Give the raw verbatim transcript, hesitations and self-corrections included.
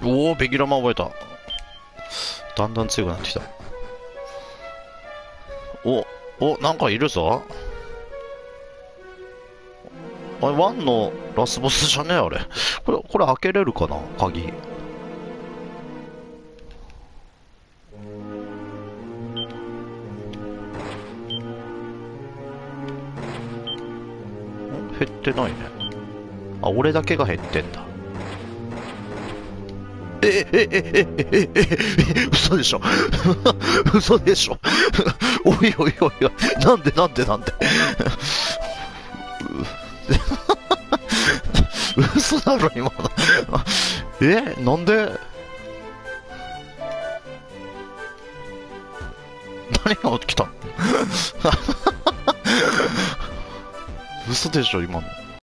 おお、ベギラマ覚えた。だんだん強くなってきた。お、お、なんかいるぞ。あれ、ワンのラスボスじゃねえあれ。これ、これ開けれるかな鍵。減ってないね。あ、俺だけが減ってんだ。え、え、え、え、え、え、え、嘘でしょ嘘でしょおいおいおいおい。なんでなんでなんで嘘だろ、今の。え、なんで何が起きたの嘘でしょ、今の。